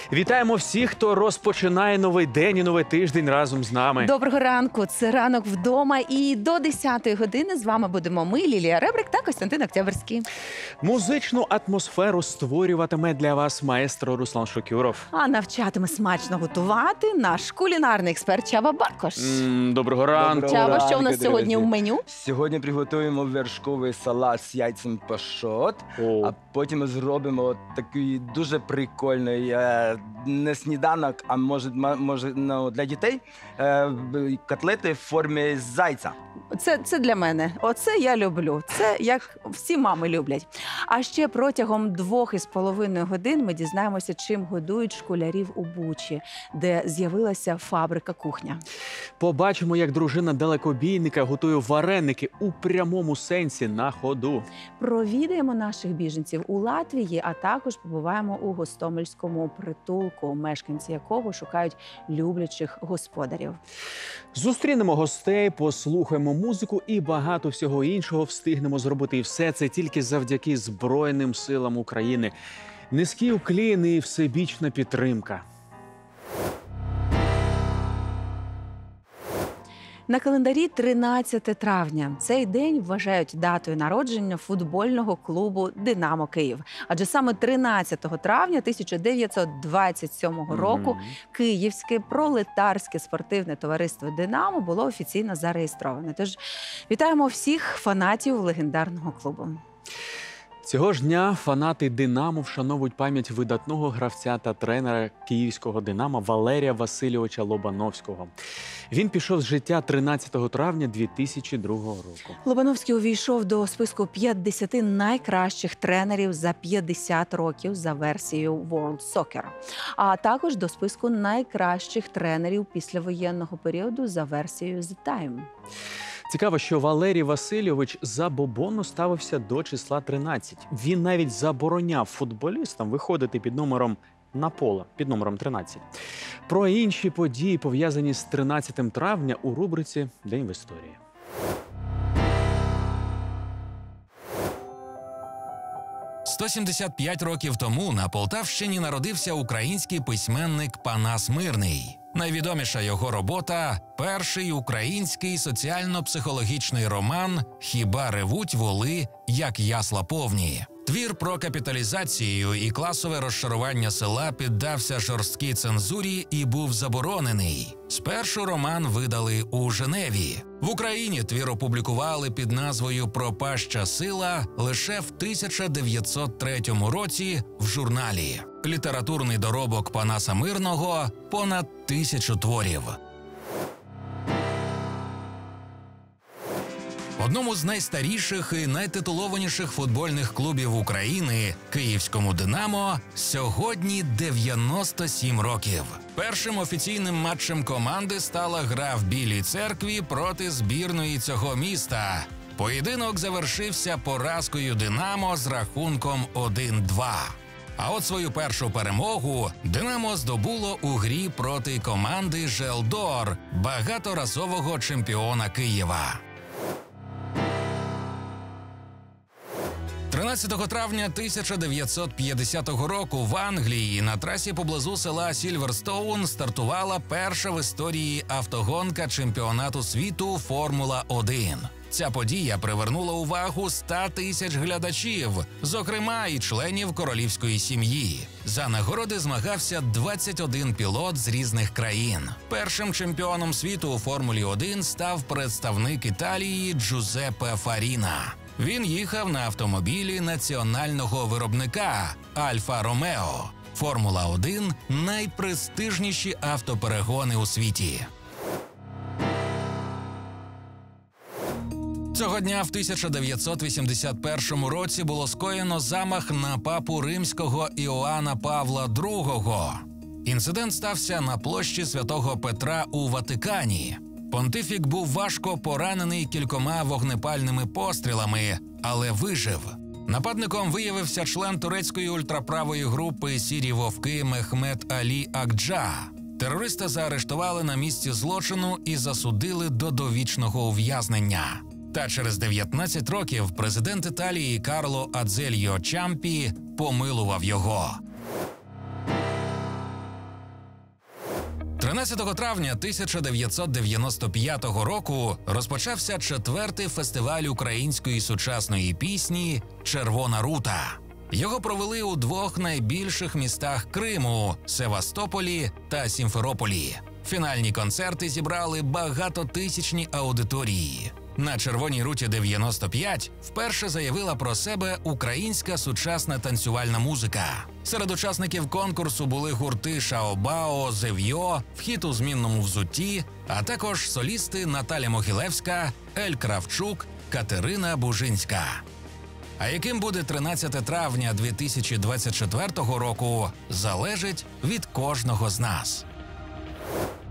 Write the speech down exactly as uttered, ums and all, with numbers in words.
Вітаємо всіх, хто розпочинає новий день і новий тиждень разом з нами. Доброго ранку, це ранок вдома, і до десятої години з вами будемо ми, Лілія Ребрик та Костянтин Октябрьський. Музичну атмосферу створюватиме для вас маестро Руслан Шокюров. А навчатиме смачно готувати наш кулінарний експерт Чаба Баркош. М, Доброго ранку. Чаба, ранку, що у нас сьогодні друзі. в меню? Сьогодні приготуємо вершковий салат з яйцем пашот, О. а потім ми зробимо такий дуже прикольний е, не сніданок, а може, ма- може ну, для дітей е, котлети в формі зайця. Це, це для мене. Оце я люблю. Це як всі мами люблять. А ще протягом двох із половиною годин ми дізнаємося, чим годують школярів у Бучі, де з'явилася фабрика кухня. Побачимо, як дружина далекобійника готує вареники у прямому сенсі на ходу. Провідаємо наших біженців у Латвії, а також побуваємо у гостомельському притулку, мешканці якого шукають люблячих господарів. Зустрінемо гостей, послухаємо музику і багато всього іншого встигнемо зробити. І все це тільки завдяки Збройним силам України. Низький уклін і всебічна підтримка. На календарі тринадцяте травня. Цей день вважають датою народження футбольного клубу «Динамо Київ». Адже саме тринадцятого травня тисяча дев'ятсот двадцять сьомого року Мгм. Київське пролетарське спортивне товариство «Динамо» було офіційно зареєстроване. Тож вітаємо всіх фанатів легендарного клубу. Цього ж дня фанати «Динамо» вшановують пам'ять видатного гравця та тренера київського «Динамо» Валерія Васильовича Лобановського. Він пішов з життя тринадцятого травня дві тисячі другого року. Лобановський увійшов до списку п'ятдесяти найкращих тренерів за п'ятдесят років за версією World Soccer, а також до списку найкращих тренерів післявоєнного періоду за версією The Time. Цікаво, що Валерій Васильович забобонно ставився до числа тринадцять. Він навіть забороняв футболістам виходити під номером на поле, під номером тринадцять. Про інші події, пов'язані з тринадцятим травня, у рубриці «День в історії». сто сімдесят п'ять років тому на Полтавщині народився український письменник Панас Мирний. Найвідоміша його робота – перший український соціально-психологічний роман «Хіба ревуть воли, як ясла повні». Твір про капіталізацію і класове розшарування села піддався жорсткій цензурі і був заборонений. Спершу роман видали у Женеві. В Україні твір опублікували під назвою «Пропаща сила» лише в тисяча дев'ятсот третьому році в журналі. Літературний доробок Панаса Мирного – понад тисячу творів. Одному з найстаріших і найтитулованіших футбольних клубів України – Київському «Динамо» сьогодні дев'яносто сім років. Першим офіційним матчем команди стала гра в Білій Церкві проти збірної цього міста. Поєдинок завершився поразкою «Динамо» з рахунком один-два. А от свою першу перемогу «Динамо» здобуло у грі проти команди «Желдор», багаторазового чемпіона Києва. тринадцятого травня тисяча дев'ятсот п'ятдесятого року в Англії на трасі поблизу села Сільверстоун стартувала перша в історії автогонка чемпіонату світу «Формула один». Ця подія привернула увагу ста тисяч глядачів, зокрема і членів королівської сім'ї. За нагороди змагався двадцять один пілот з різних країн. Першим чемпіоном світу у «Формулі один» став представник Італії Джузеппе Фаріна. Він їхав на автомобілі національного виробника «Альфа Ромео». «Формула один» – найпрестижніші автоперегони у світі. Цього дня в тисяча дев'ятсот вісімдесят першому році було скоєно замах на папу римського Іоанна Павла другого. Інцидент стався на площі Святого Петра у Ватикані. Понтифік був важко поранений кількома вогнепальними пострілами, але вижив. Нападником виявився член турецької ультраправої групи «Сірі вовки» Мехмед Алі Акджа. Терориста заарештували на місці злочину і засудили до довічного ув'язнення. Та через дев'ятнадцять років президент Італії Карло Адзельо Чампі помилував його. тринадцятого травня тисяча дев'ятсот дев'яносто п'ятого року розпочався четвертий фестиваль української сучасної пісні «Червона рута». Його провели у двох найбільших містах Криму – Севастополі та Сімферополі. Фінальні концерти зібрали багатотисячні аудиторії. На «Червоній руті дев'яносто п'ять» вперше заявила про себе українська сучасна танцювальна музика. Серед учасників конкурсу були гурти Шаобао, Зев'йо, Вхід у змінному взутті, а також солісти Наталя Могилевська, Ель Кравчук, Катерина Бужинська. А яким буде тринадцяте травня дві тисячі двадцять четвертого року, залежить від кожного з нас.